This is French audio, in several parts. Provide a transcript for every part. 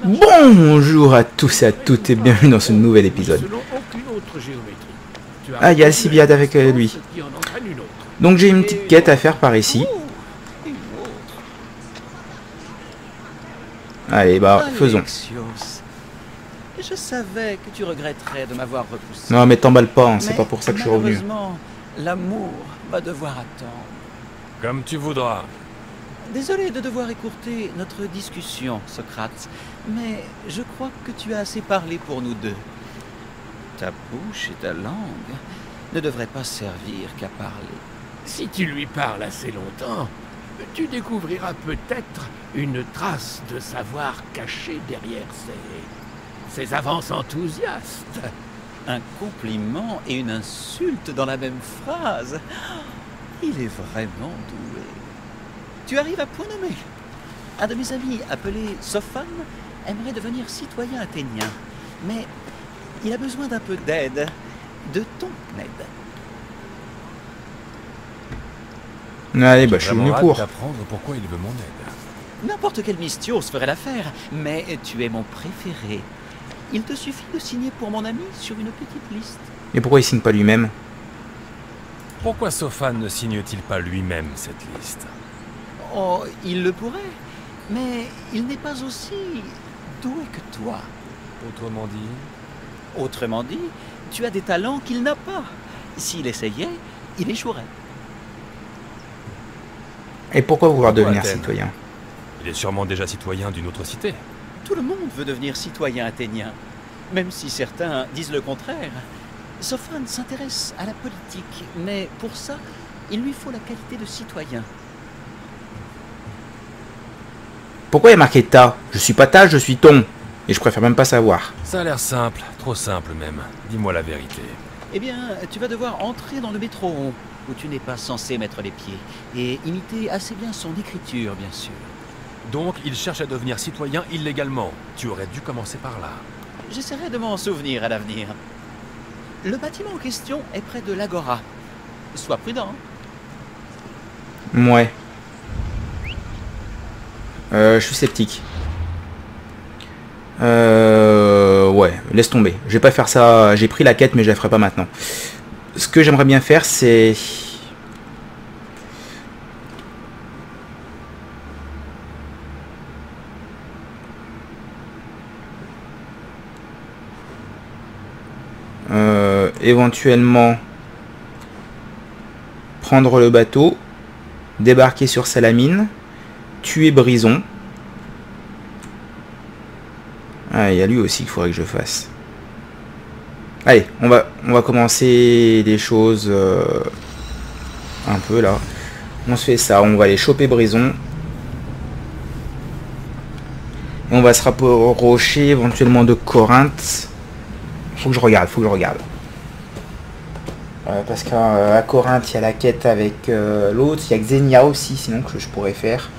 Bonjour à tous et à toutes et bienvenue dans ce nouvel épisode. Ah, il y a Alcibiade avec lui. Donc j'ai une petite quête à faire par ici. Allez, bah, faisons. Je savais que tu regretterais de m'avoir repoussé. Non, mais t'emballe pas, hein, c'est pas pour ça que je suis revenu. Malheureusement, l'amour va devoir attendre. Comme tu voudras. Désolé de devoir écourter notre discussion, Socrate, mais je crois que tu as assez parlé pour nous deux. Ta bouche et ta langue ne devraient pas servir qu'à parler. Si tu lui parles assez longtemps, tu découvriras peut-être une trace de savoir caché derrière ses avances enthousiastes. Un compliment et une insulte dans la même phrase. Il est vraiment doué. Tu arrives à point nommé. Un de mes amis, appelé Sophane, aimerait devenir citoyen athénien. Mais il a besoin d'un peu d'aide. De ton aide. Allez, bah je suis venu pour. T'apprendre pourquoi il veut mon aide. N'importe quel mystios ferait l'affaire, mais tu es mon préféré. Il te suffit de signer pour mon ami sur une petite liste. Et pourquoi il signe pas lui-même? Pourquoi Sophane ne signe-t-il pas lui-même cette liste? Oh, il le pourrait, mais il n'est pas aussi doué que toi. Autrement dit, tu as des talents qu'il n'a pas. S'il essayait, il échouerait. Et pourquoi vouloir devenir Athènes? citoyen? Il est sûrement déjà citoyen d'une autre cité. Tout le monde veut devenir citoyen athénien, même si certains disent le contraire. Sophane s'intéresse à la politique, mais pour ça, il lui faut la qualité de citoyen. Pourquoi il y a marqué ta? Je suis pas ta, je suis ton. Et je préfère même pas savoir. Ça a l'air simple, trop simple même. Dis-moi la vérité. Eh bien, tu vas devoir entrer dans le métro, où tu n'es pas censé mettre les pieds, et imiter assez bien son écriture, bien sûr. Donc, il cherche à devenir citoyen illégalement. Tu aurais dû commencer par là. J'essaierai de m'en souvenir à l'avenir. Le bâtiment en question est près de l'Agora. Sois prudent. Ouais. Je suis sceptique. Ouais, laisse tomber. Je vais pas faire ça. J'ai pris la quête, mais je la ferai pas maintenant. Ce que j'aimerais bien faire, c'est... éventuellement prendre le bateau, débarquer sur Salamine, tuer Brison. Ah, il y a lui aussi qu'il faudrait que je fasse. Allez, on va commencer les choses un peu là. On se fait ça, on va aller choper Brison. Et on va se rapprocher éventuellement de Corinthe. Faut que je regarde. Parce qu'à Corinthe, il y a la quête avec l'autre. Il y a Xenia aussi, sinon que je pourrais faire.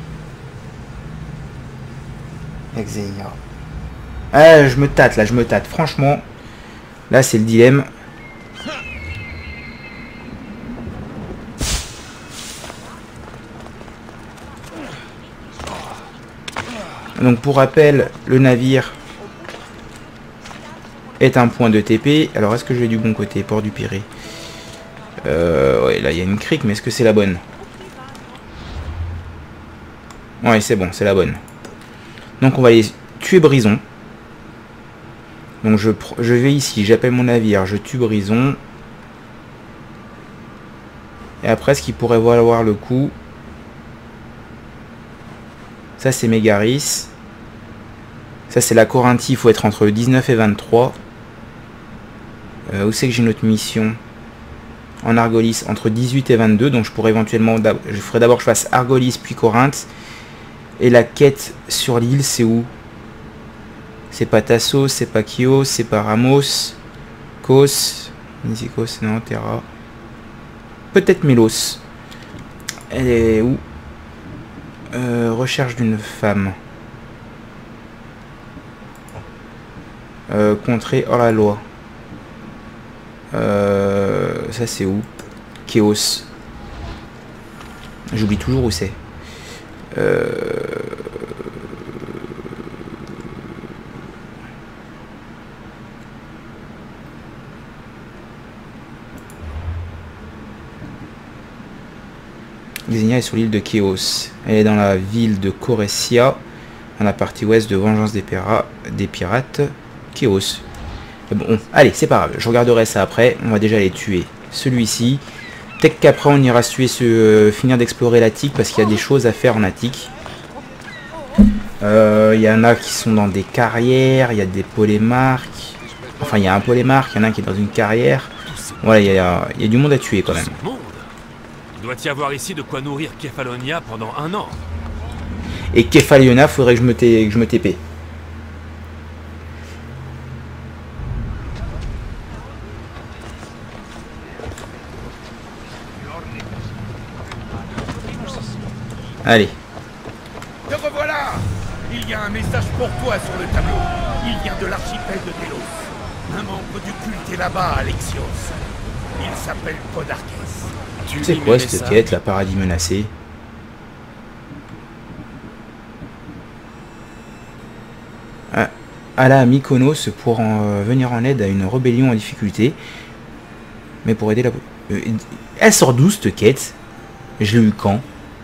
Il y a Xenia. Ah, je me tâte. Franchement, là, c'est le dilemme. Donc, pour rappel, le navire est un point de TP. Alors, est-ce que je vais du bon côté? Port du Pirée. Ouais, là, il y a une crique, mais est-ce que c'est la bonne? Ouais, c'est bon, c'est la bonne. Donc, on va aller tuer Brison. Donc, je vais ici, j'appelle mon navire, je tue Brison. Et après, ce qui pourrait valoir le coup... Ça, c'est Mégaris. Ça, c'est la Corinthie, il faut être entre 19 et 23. Où c'est que j'ai une autre mission? En Argolis, entre 18 et 22. Donc je pourrais éventuellement... Je ferais d'abord que je fasse Argolis, puis Corinthe. Et la quête sur l'île, c'est où? C'est pas Tassos, c'est pas Chios, c'est pas Ramos. Kos. Nisikos, non, Terra. Peut-être Mélos. Elle est où? Recherche d'une femme. Contrée hors la loi. Ça c'est où? Chaos. J'oublie toujours où c'est. Xenia est sur l'île de Chaos. Elle est dans la ville de Coressia, dans la partie ouest de Vengeance des pirates. Chaos. Bon, allez, c'est pas grave. Je regarderai ça après. On va déjà les tuer. Celui-ci. Peut-être qu'après on ira se tuer, finir d'explorer l'attique parce qu'il y a des choses à faire en attique. Il y en a qui sont dans des carrières. Il y a des polémarques. Enfin, il y a un polémarque. Il y en a un qui est dans une carrière. Voilà, il y a du monde à tuer quand même. Il doit y avoir ici de quoi nourrir Kefalonia pendant 1 an. Et Kefalonia, faudrait que je me TP. Allez. Te revoilà! Il y a un message pour toi sur le tableau. Il vient de l'archipel de Delos. Un membre du culte est là-bas, Alexios. Il s'appelle Podarkes. C'est quoi cette quête, la paradis menacé? Alla à Mykonos pour venir en aide à une rébellion en difficulté. Mais pour aider la... elle sort d'où cette quête? Je l'ai eu quand?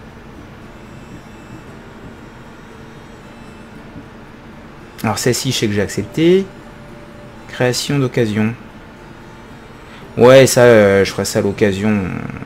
Alors celle-ci, je sais que j'ai accepté. Création d'occasion. Ouais, ça, je ferai ça à l'occasion.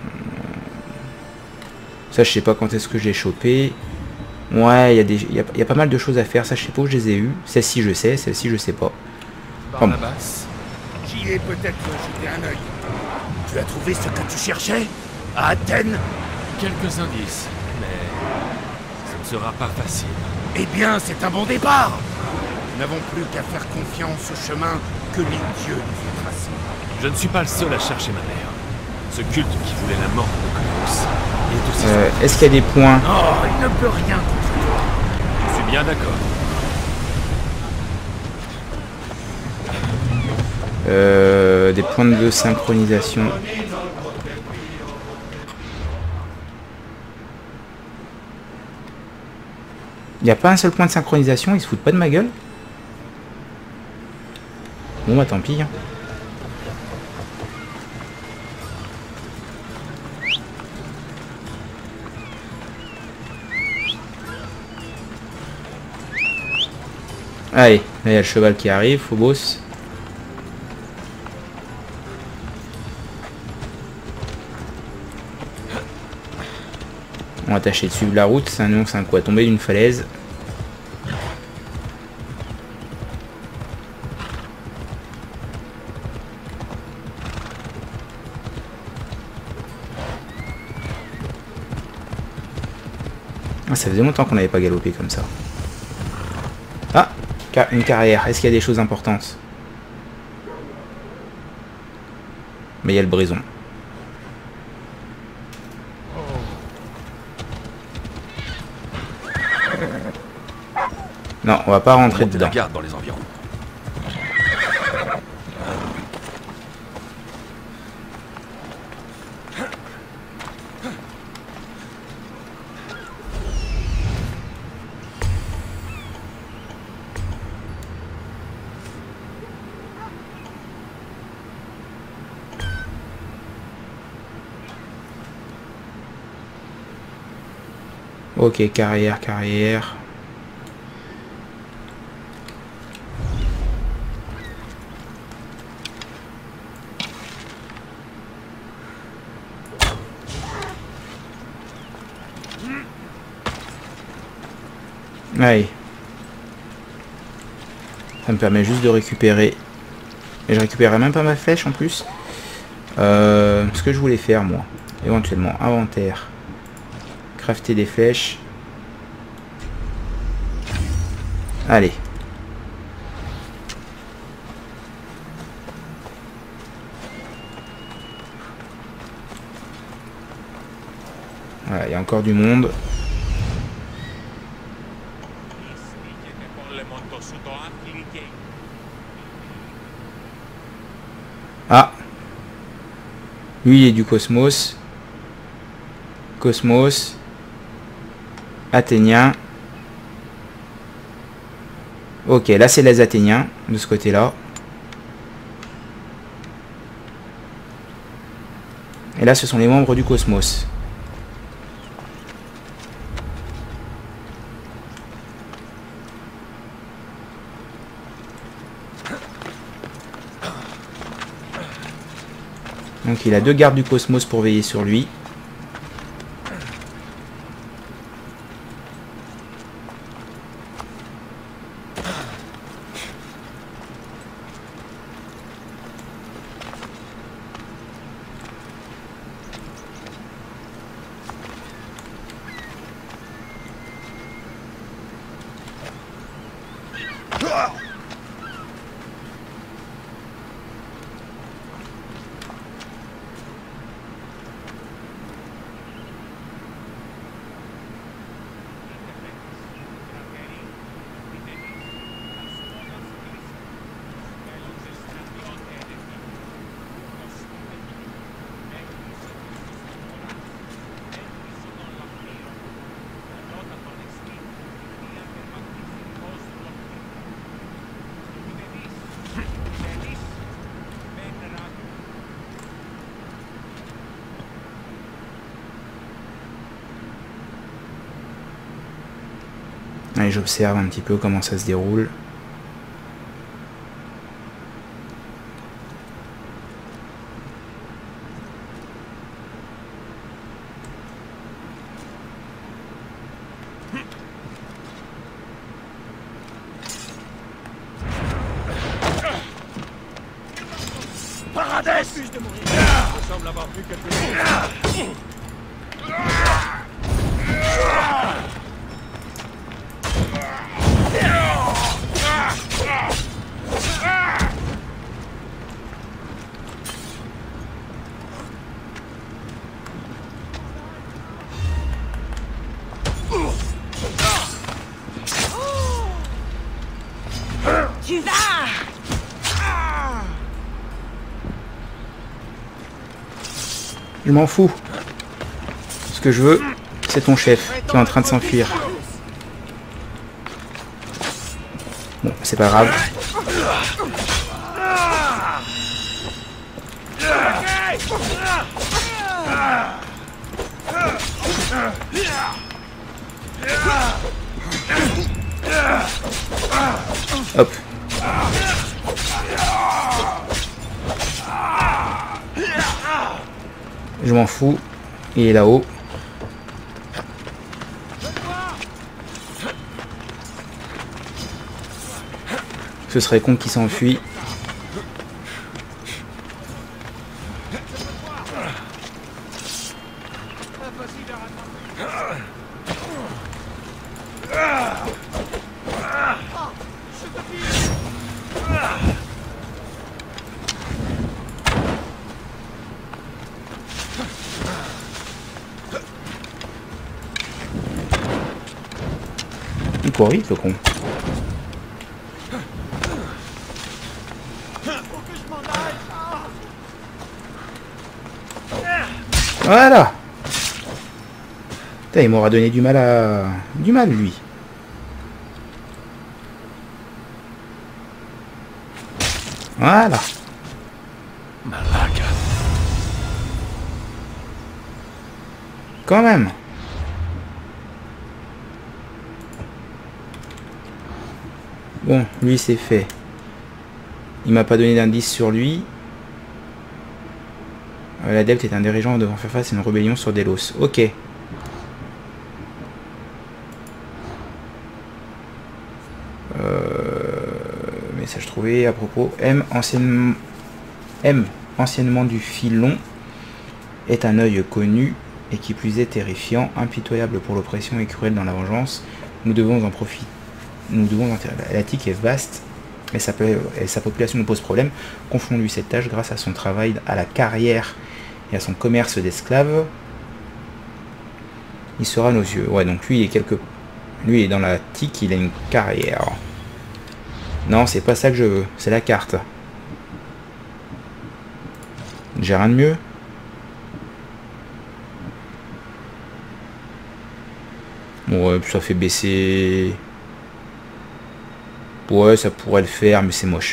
Ça, je sais pas quand est-ce que j'ai chopé. Ouais, il y a pas mal de choses à faire. Ça, je sais pas où je les ai eues. Celle-ci, je sais. Celle-ci, je sais pas. Barnabas, j'y ai peut-être jeté un œil. Tu as trouvé ce que tu cherchais? À Athènes? Quelques indices, mais ce ne sera pas facile. Eh bien, c'est un bon départ. Nous n'avons plus qu'à faire confiance au chemin que les dieux nous ont tracé. Je ne suis pas le seul à chercher ma mère. Ce culte qui voulait la mort de Clovis est aussi... Est-ce qu'il y a des points? Oh, il ne peut rien contre toi. Je suis bien d'accord. Des points de synchronisation. Il n'y a pas un seul point de synchronisation, ils se foutent pas de ma gueule? Bon bah tant pis. Hein. Allez, là il y a le cheval qui arrive, Phobos. On va tâcher de suivre la route, c'est un coup à tomber d'une falaise. Ah, ça faisait longtemps qu'on n'avait pas galopé comme ça. Ah, une carrière. Est-ce qu'il y a des choses importantes? Mais il y a le brison. Non, on va pas rentrer dedans. La garde dans les environs. Ok, carrière. Allez. Ça me permet juste de récupérer. Et je récupérerai même pas ma flèche en plus. Ce que je voulais faire moi. Éventuellement, inventaire. Crafter des flèches. Allez. Voilà, il y a encore du monde. Ah. Lui il est du Cosmos. Athéniens. Ok, là c'est les Athéniens, de ce côté-là. Et là ce sont les membres du Cosmos. Donc il a 2 gardes du cosmos pour veiller sur lui. Allez, j'observe un petit peu comment ça se déroule. Paradès! Je semble avoir vu quelque chose. Tu vas! Je m'en fous. Ce que je veux, c'est ton chef qui est en train de s'enfuir. Bon, c'est pas grave. Hop. Je m'en fous. Il est là-haut. Ce serait con qu'il s'enfuit. Il court vite, le con. Voilà. Putain, il m'aura donné du mal à... Du mal, lui. Voilà. Malaka. Quand même. Bon, lui c'est fait. Il m'a pas donné d'indice sur lui. L'adepte est un dirigeant devant faire face à une rébellion sur Delos. Ok. Message trouvé à propos. M, anciennement du Filon, est un œil connu et qui plus est terrifiant, impitoyable pour l'oppression et cruel dans la vengeance. Nous devons en profiter. Nous devons en tirer. L'Attique est vaste et sa population nous pose problème. Confions-lui cette tâche grâce à son travail à la carrière et à son commerce d'esclaves. Il sera à nos yeux. Ouais, donc lui il est lui il est dans l'Attique, il a une carrière. Non, c'est pas ça que je veux, c'est la carte. J'ai rien de mieux. Bon, ouais, ça fait baisser. Ouais, ça pourrait le faire, mais c'est moche.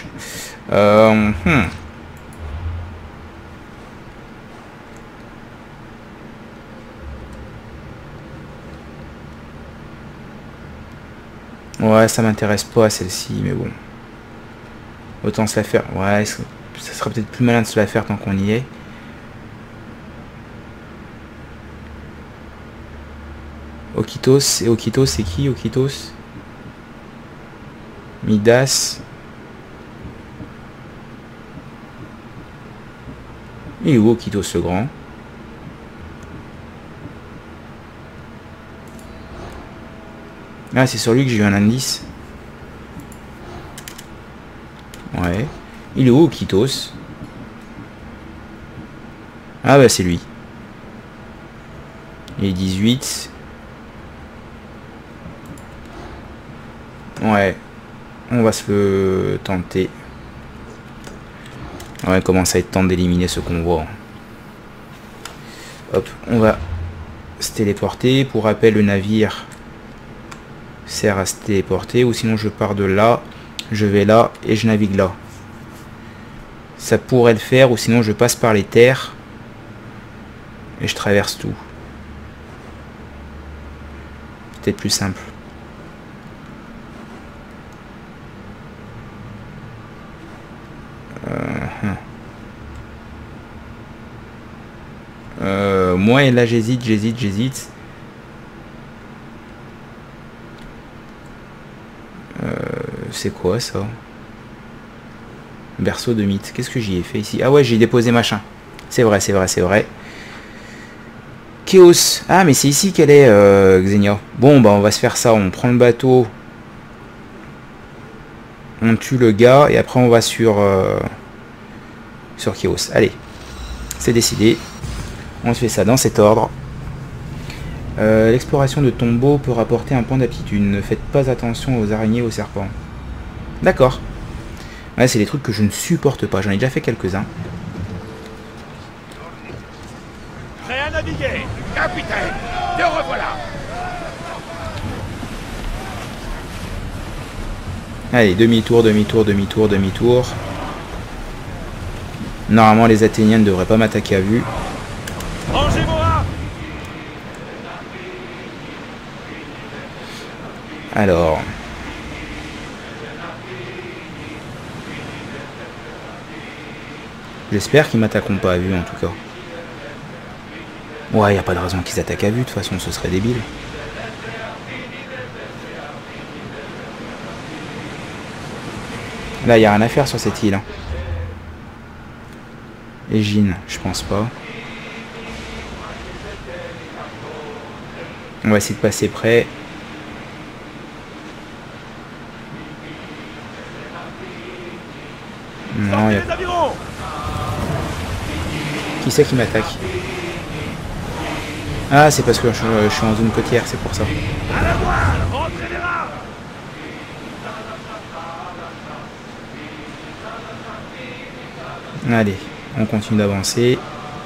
Ouais, ça m'intéresse pas celle-ci, mais bon. Autant se la faire. Ouais, ça serait peut-être plus malin de se la faire tant qu'on y est. Okitos. Et Okitos, c'est qui Okitos? Midas. Il est où Okitos le grand? Ah, c'est sur lui que j'ai eu un indice. Ouais. Il est où Okitos? Ah bah c'est lui. Il est 18. Ouais. On va se le tenter. Ouais, commence à être temps d'éliminer ce convoi. Hop, on va se téléporter. Pour rappel, le navire sert à se téléporter. Ou sinon je pars de là, je vais là et je navigue là. Ça pourrait le faire. Ou sinon je passe par les terres. Et je traverse tout. Peut-être plus simple. Moi et là j'hésite. C'est quoi ça? Berceau de mythe. Qu'est-ce que j'y ai fait ici? Ah ouais, j'ai déposé machin. C'est vrai. Chaos. Ah mais c'est ici qu'elle est, Xenia. Bon bah on va se faire ça. On prend le bateau. On tue le gars et après on va sur Chaos. Allez. C'est décidé. On se fait ça dans cet ordre. L'exploration de tombeaux peut rapporter un point d'aptitude. Ne faites pas attention aux araignées et aux serpents. D'accord. Ouais, c'est des trucs que je ne supporte pas. J'en ai déjà fait quelques-uns. Prêt à naviguer, capitaine. Te revoilà. Allez, demi-tour. Normalement, les Athéniens ne devraient pas m'attaquer à vue. Rangez-moi. Alors... J'espère qu'ils m'attaqueront pas à vue, en tout cas. Ouais, y a pas de raison qu'ils attaquent à vue, de toute façon, ce serait débile. Là, y a rien à faire sur cette île. Hein. Égine, je pense pas. On va essayer de passer près. Non, y a... Qui c'est qui m'attaque? Ah, c'est parce que je suis en zone côtière, c'est pour ça. À la voile, rentrez les rames. Allez, on continue d'avancer.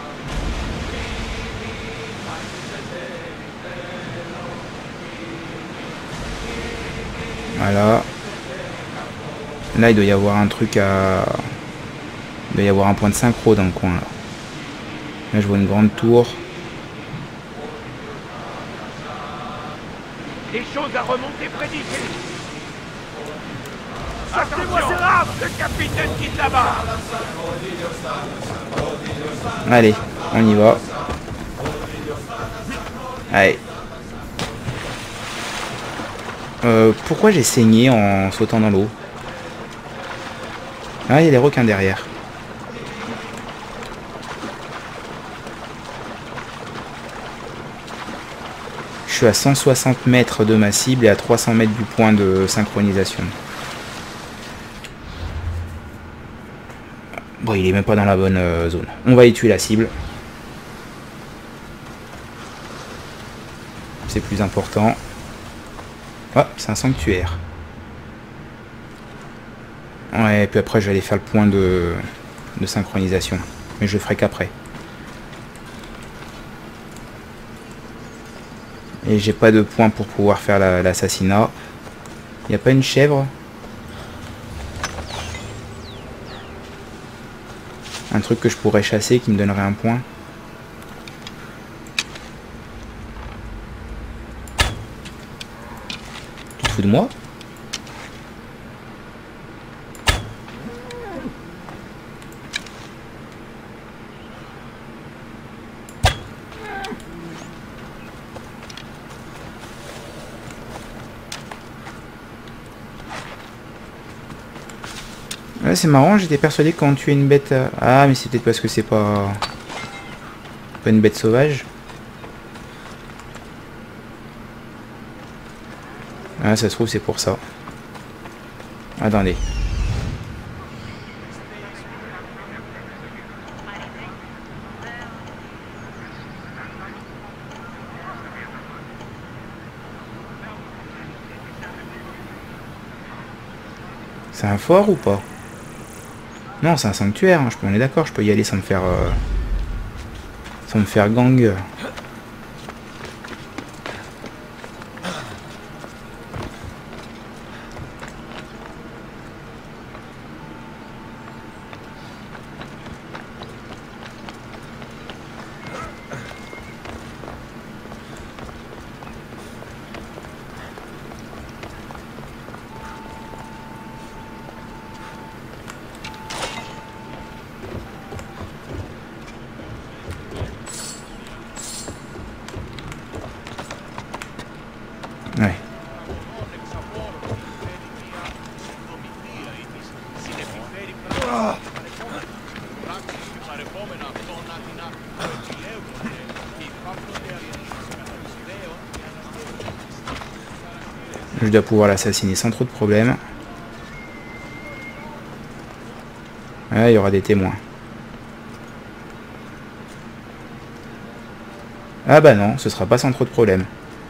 Voilà. Là, il doit y avoir un truc à... Il doit y avoir un point de synchro dans le coin, là. Là, je vois une grande tour. Des choses à remonter près d'ici. Sortez-moi ces rames. Le capitaine quitte là-bas. Allez, on y va. Allez. Pourquoi j'ai saigné en sautant dans l'eau? Ah, il y a des requins derrière. Je suis à 160 mètres de ma cible et à 300 mètres du point de synchronisation. Bon, il est même pas dans la bonne zone. On va y tuer la cible. C'est plus important. Ah, c'est un sanctuaire. Ouais, et puis après je vais aller faire le point de synchronisation. Mais je le ferai qu'après. Et j'ai pas de point pour pouvoir faire l'assassinat. Il n'y a pas une chèvre? Un truc que je pourrais chasser qui me donnerait un point? Tu te fous de moi? Ouais, c'est marrant, j'étais persuadé que quand on tuait une bête... Ah, mais c'est peut-être parce que c'est pas une bête sauvage. Ah, ça se trouve, c'est pour ça. Attendez. C'est un fort ou pas? Non, c'est un sanctuaire, hein. On est d'accord, je peux y aller sans me faire gang. Ouais. Je dois pouvoir l'assassiner sans trop de problèmes. Ouais, il y aura des témoins. Ah bah non, ce sera pas sans trop de problèmes.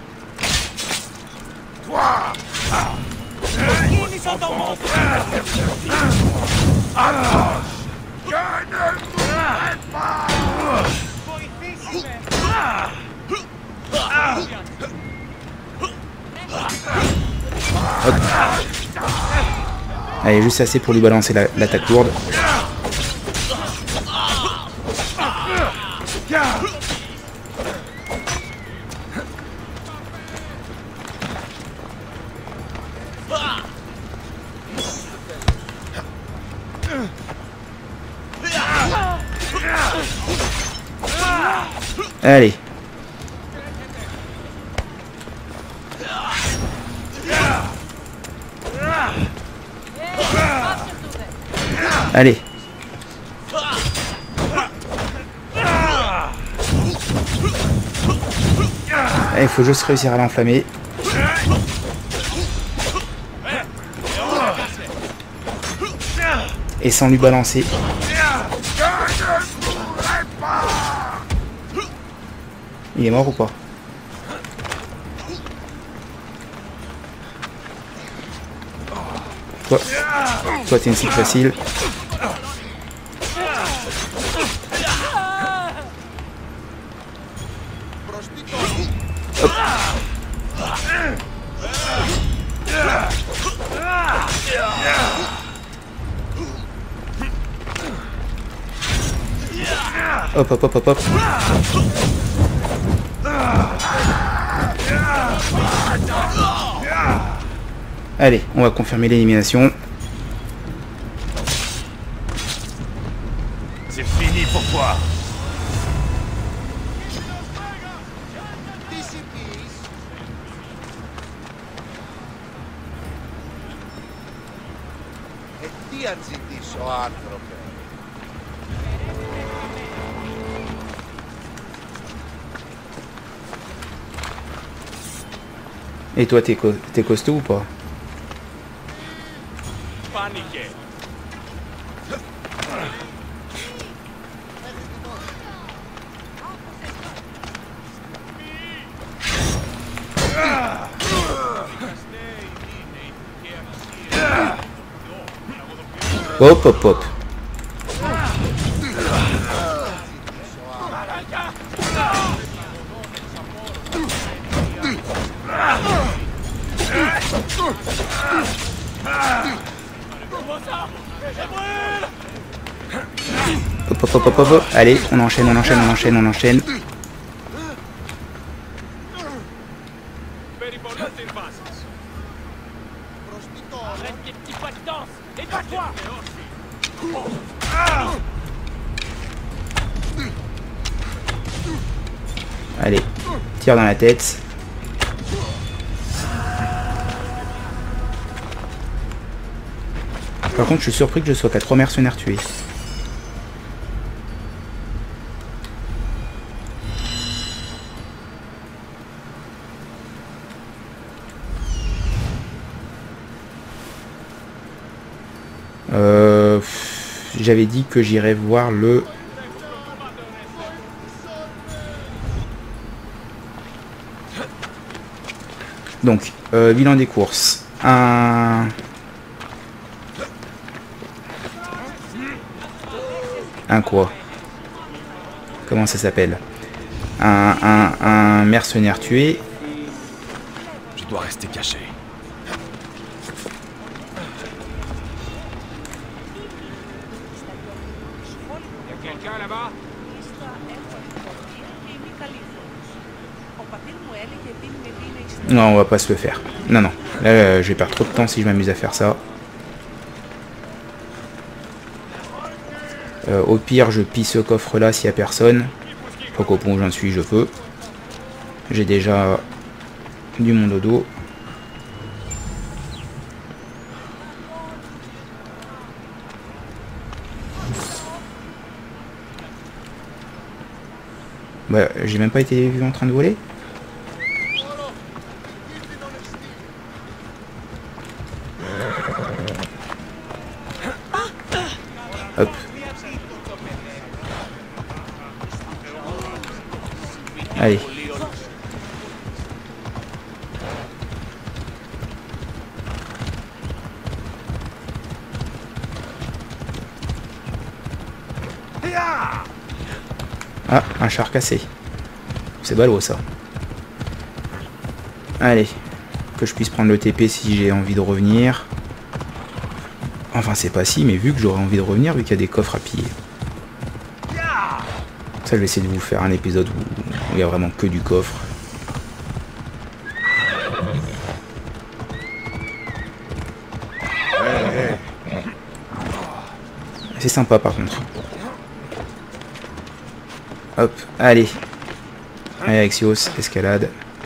Hop. Allez, juste assez pour lui balancer l'attaque lourde. Allez. Allez. Il faut juste réussir à l'enflammer. Et sans lui balancer. Il est mort ou pas? Toi t'es une cible facile. Hop. Hop hop hop hop hop. Allez, on va confirmer l'élimination. C'est fini pour toi. Et toi, t'es costaud ou pas? Paniqué. Hop hop hop. Hop hop hop hop hop. Allez, on enchaîne, on enchaîne, on enchaîne, on enchaîne. Allez, tire dans la tête. Par contre, je suis surpris que je sois qu'à 3 mercenaires tués. J'avais dit que j'irais voir le... Donc, bilan des courses. Un quoi? Comment ça s'appelle? Un mercenaire tué. Je dois rester caché. Quelqu'un là-bas? Non, on va pas se le faire. Non, non. Là, je vais perdre trop de temps si je m'amuse à faire ça. Au pire, je pille ce coffre-là s'il n'y a personne. Faut qu'au point où j'en suis, je peux. J'ai déjà du monde au dos. Bah, j'ai même pas été vu en train de voler. Hop. Allez. Ah, un char cassé. C'est ballot ça. Allez. Que je puisse prendre le TP si j'ai envie de revenir. Enfin, c'est pas si, mais vu que j'aurais envie de revenir, vu qu'il y a des coffres à piller. Ça, je vais essayer de vous faire un épisode où il n'y a vraiment que du coffre. C'est sympa par contre. Hop, allez. Allez, Axios, escalade.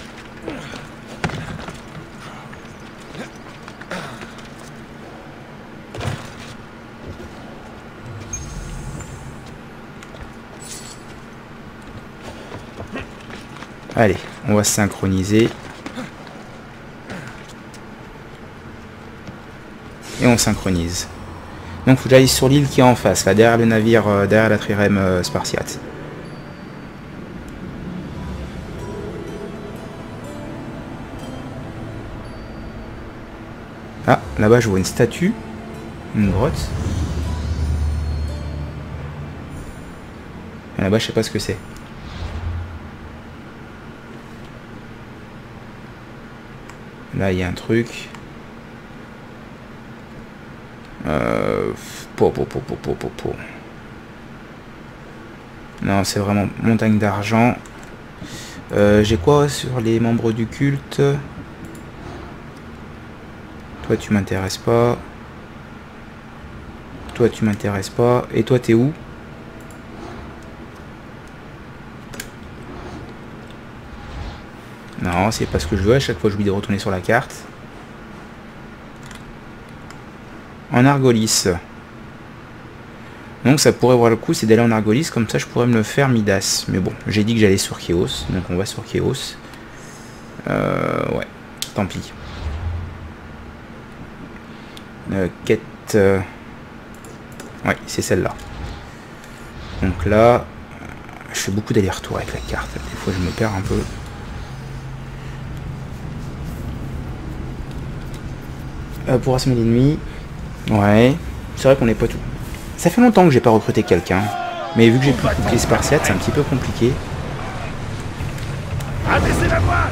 Allez, on va se synchroniser. Et on synchronise. Donc, faut que j'aille sur l'île qui est en face, là, derrière le navire, derrière la trirème spartiate. Ah, là-bas, je vois une statue. Une grotte. Et là-bas, je sais pas ce que c'est. Là, il y a un truc. Non, c'est vraiment montagne d'argent. J'ai quoi sur les membres du culte? Toi, tu m'intéresses pas. Toi, tu m'intéresses pas. Et toi, t'es où? Non, c'est pas ce que je veux. À chaque fois, j'oublie de retourner sur la carte. En Argolis. Donc, ça pourrait voir le coup, c'est d'aller en Argolis. Comme ça, je pourrais me le faire Midas. Mais bon, j'ai dit que j'allais sur Chaos. Donc, on va sur Chaos. Ouais, tant pis. Quête... Ouais, c'est celle-là. Donc là, je fais beaucoup d'allers-retours avec la carte. Des fois, je me perds un peu. Pour assommer l'ennemi. Ouais. C'est vrai qu'on n'est pas tout. Ça fait longtemps que j'ai pas recruté quelqu'un. Mais vu que j'ai plus de bouclier spartiate, c'est un petit peu compliqué. Abaissez la voile!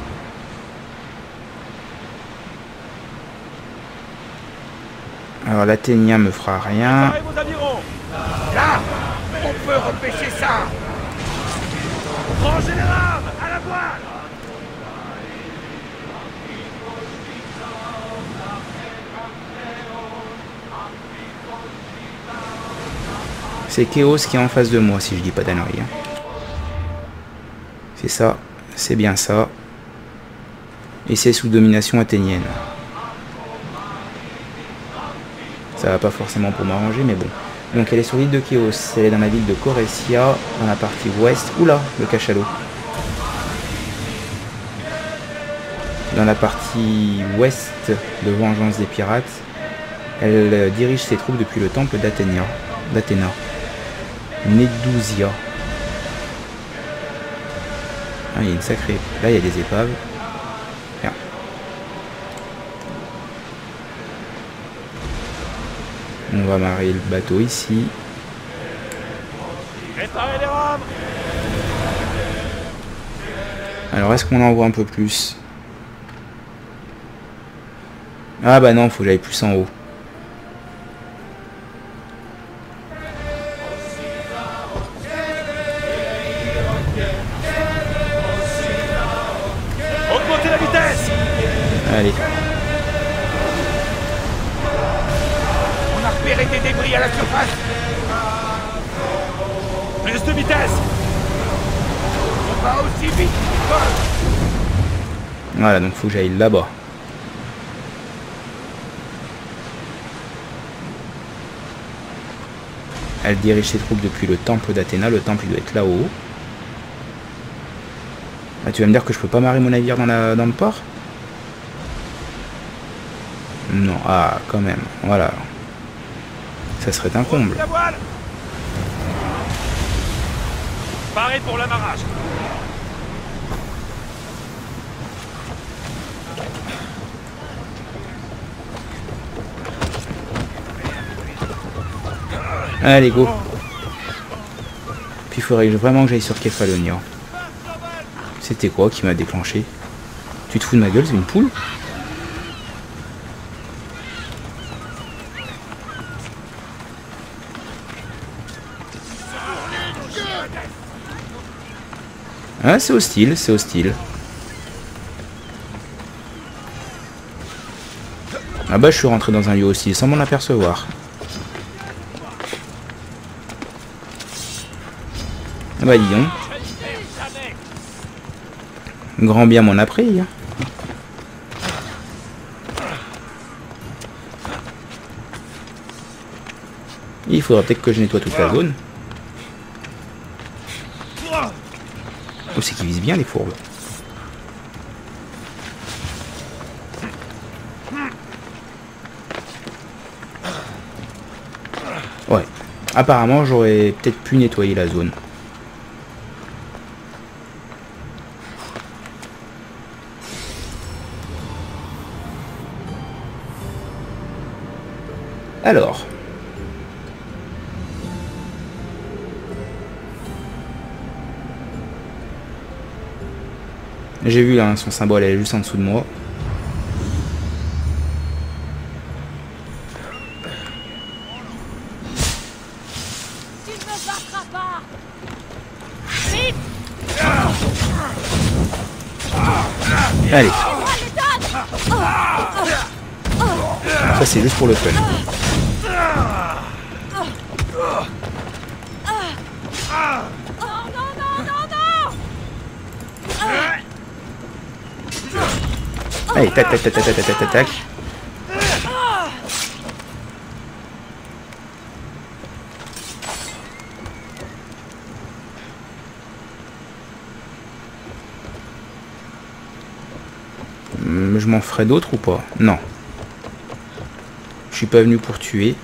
Alors l'Athénien me fera rien. Là! On peut repêcher ça! Rangez les rames! À la voile! C'est Chaos qui est en face de moi, si je dis pas d'annerie. C'est ça, c'est bien ça. Et c'est sous domination athénienne. Ça va pas forcément pour m'arranger, mais bon. Donc elle est sur l'île de Chaos. Elle est dans la ville de Coressia, dans la partie ouest. Oula, le cachalot. Dans la partie ouest de Vengeance des Pirates. Elle dirige ses troupes depuis le temple d'Athéna. Nedusia. Ah, il y a une sacrée... Là, il y a des épaves. Tiens. On va marier le bateau ici. Réparez les rames. Alors, est-ce qu'on en voit un peu plus? Ah bah non, faut que j'aille plus en haut. Augmentez la vitesse. Allez. On a repéré des débris à la surface. Plus de vitesse. On va aussi vite. Voilà, donc faut que j'aille là-bas. Elle dirige ses troupes depuis le temple d'Athéna. Le temple il doit être là-haut. Ah, tu vas me dire que je peux pas marrer mon navire dans le port? Non, ah, quand même. Voilà. Ça serait un comble. La voile. Parez pour l'amarrage. Allez, go. Puis il faudrait vraiment que j'aille sur Kefalonia. C'était quoi qui m'a déclenché? Tu te fous de ma gueule, c'est une poule? Ah, c'est hostile, c'est hostile. Ah bah je suis rentré dans un lieu hostile sans m'en apercevoir. Ah bah dis donc. Grand bien m'en a pris. Hein. Il faudra peut-être que je nettoie toute la zone. Oh, c'est qu'ils visent bien les fourbes. Ouais. Apparemment, j'aurais peut-être pu nettoyer la zone. Alors. J'ai vu là, son symbole, elle est juste en dessous de moi. Tu ne me battras pas. Vite. Allez. Ça c'est juste pour le fun. Allez, tac, tac, tac, tac, tac, tac, tac, tac. Je m'en ferai d'autres ou pas? Non. Je suis pas venu pour tuer.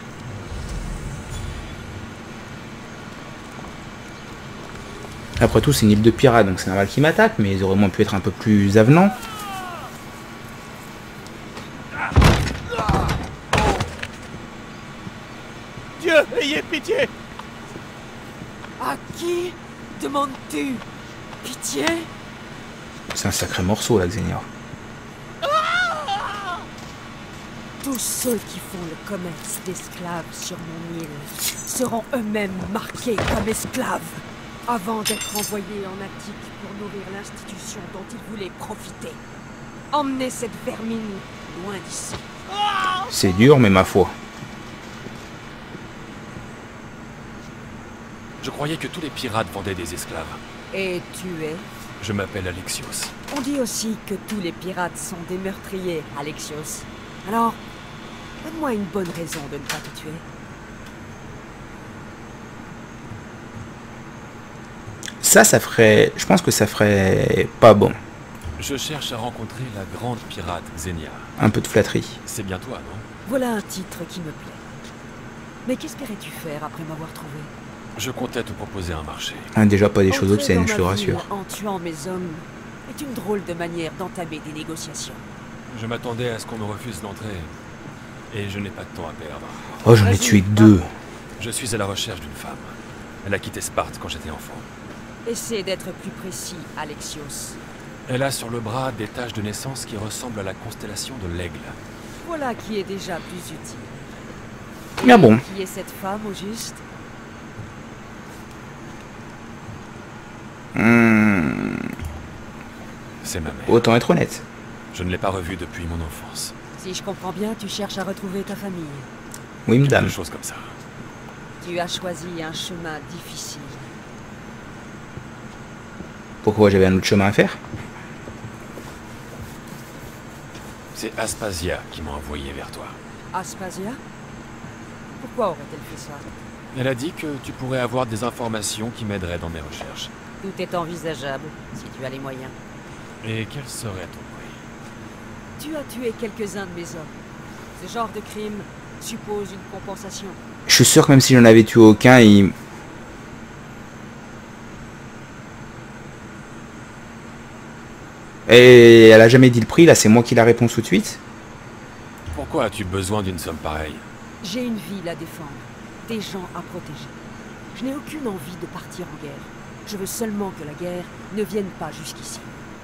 Après tout, c'est une île de pirates, donc c'est normal qu'ils m'attaquent, mais ils auraient moins pu être un peu plus avenants. Dieu, ayez pitié. À qui demandes-tu pitié? C'est un sacré morceau, là, Xenia. Tous ceux qui font le commerce d'esclaves sur mon île seront eux-mêmes marqués comme esclaves avant d'être envoyés en Attique pour nourrir l'institution dont ils voulaient profiter. Emmenez cette vermine loin d'ici. C'est dur, mais ma foi. Je croyais que tous les pirates vendaient des esclaves. Et tu es? Je m'appelle Alexios. On dit aussi que tous les pirates sont des meurtriers, Alexios. Alors, Donne-moi une bonne raison de ne pas te tuer. Ça ferait... Je pense que ça ferait pas bon. Je cherche à rencontrer la grande pirate Xenia. Un peu de flatterie. C'est bien toi, non? Voilà un titre qui me plaît. Mais qu'espérais-tu faire après m'avoir trouvé? Je comptais te proposer un marché. Ah, déjà pas des choses Entrer obscènes, dans je te ma rassure. ville en tuant mes hommes est une drôle de manière d'entamer des négociations. Je m'attendais à ce qu'on me refuse l'entrée. Et je n'ai pas de temps à perdre. Oh, j'en ai tué que 2. Je suis à la recherche d'une femme. Elle a quitté Sparte quand j'étais enfant. Essaie d'être plus précis, Alexios. Elle a sur le bras des taches de naissance qui ressemblent à la constellation de l'aigle. Voilà qui est déjà plus utile. Mais bon. Qui est cette femme au juste? C'est ma mère. Autant être honnête. Je ne l'ai pas revue depuis mon enfance. Si je comprends bien, tu cherches à retrouver ta famille. Oui, madame. Quelque chose comme ça. Tu as choisi un chemin difficile. Pourquoi j'avais un autre chemin à faire? C'est Aspasia qui m'a envoyé vers toi. Aspasia? Pourquoi aurait-elle fait ça? Elle a dit que tu pourrais avoir des informations qui m'aideraient dans mes recherches. Tout est envisageable, si tu as les moyens. Et quel serait ton prix? Tu as tué quelques-uns de mes hommes. Ce genre de crime suppose une compensation. Je suis sûr que même si j'en avais tué aucun, il... Et elle a jamais dit le prix, là c'est moi qui la réponds tout de suite. Pourquoi as-tu besoin d'une somme pareille? J'ai une ville à défendre, des gens à protéger. Je n'ai aucune envie de partir en guerre. Je veux seulement que la guerre ne vienne pas jusqu'ici.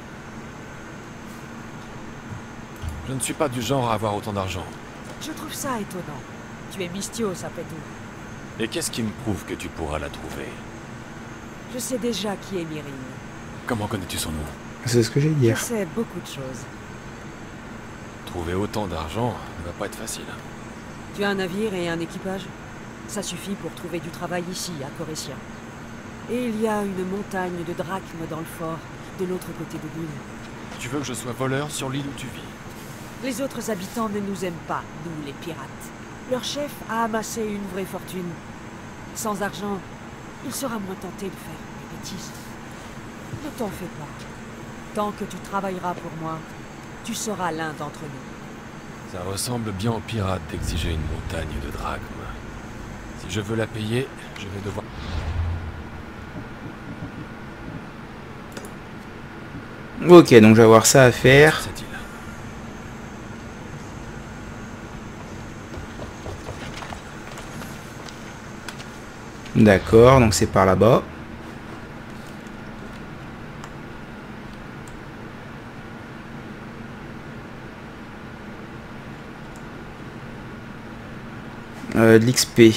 Je ne suis pas du genre à avoir autant d'argent. Je trouve ça étonnant. Tu es Mystios après tout. Et qu'est-ce qui me prouve que tu pourras la trouver? Je sais déjà qui est Myrine. Comment connais-tu son nom? C'est ce que j'ai dit Je hier. sais beaucoup de choses. Trouver autant d'argent ne va pas être facile. Tu as un navire et un équipage? Ça suffit pour trouver du travail ici, à Corétia. Et il y a une montagne de drachmes dans le fort, de l'autre côté de l'île. Tu veux que je sois voleur sur l'île où tu vis? Les autres habitants ne nous aiment pas, nous les pirates. Leur chef a amassé une vraie fortune. Sans argent, il sera moins tenté de faire des bêtises. Ne t'en fais pas. Tant que tu travailleras pour moi, tu seras l'un d'entre nous. Ça ressemble bien aux pirates d'exiger une montagne de drachmes. Si je veux la payer, je vais devoir... Ok, donc je vais avoir ça à faire. Cette île. D'accord, donc c'est par là-bas. De l'XP.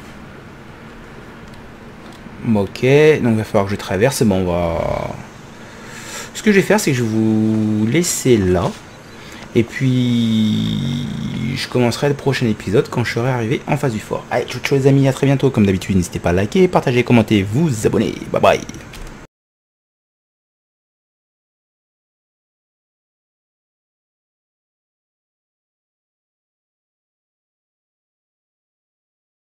Ok, donc il va falloir que je traverse. Bon, on va... Ce que je vais faire, c'est que je vais vous laisser là. Et puis... je commencerai le prochain épisode quand je serai arrivé en face du fort. Allez, ciao les amis, à très bientôt. Comme d'habitude, n'hésitez pas à liker, partager, commenter, vous abonner. Bye bye.